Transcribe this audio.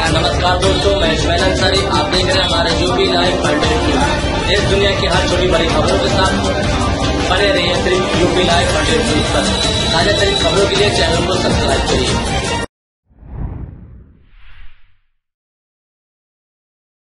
नमस्कार दोस्तों, मैं इस्माइल अंसारी। आप देख रहे हैं हमारे यूपी लाइव अपडेट न्यूज। देश दुनिया की हर छोटी बड़ी खबरों के साथ बने रहिए सिर्फ यूपी लाइव अपडेट न्यूज पर। ताजा तरीन खबरों के लिए चैनल को सब्सक्राइब करिए।